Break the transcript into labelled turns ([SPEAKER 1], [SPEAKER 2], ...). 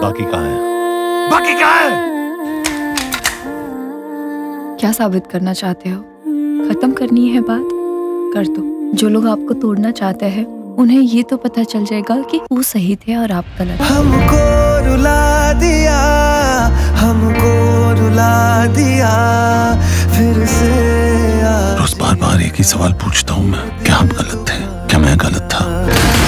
[SPEAKER 1] बाकी कहाँ है? बाकी कहाँ है?
[SPEAKER 2] क्या साबित करना चाहते हो? खत्म करनी है बात, कर दो। जो लोग आपको तोड़ना चाहते हैं उन्हें ये तो पता चल जाएगा कि वो सही थे और आप गलत।
[SPEAKER 3] हमको रुला दिया, हमको रुला दिया फिर से।
[SPEAKER 1] रोज बार बार एक ही सवाल पूछता हूँ मैं, क्या हम गलत थे? क्या मैं गलत था?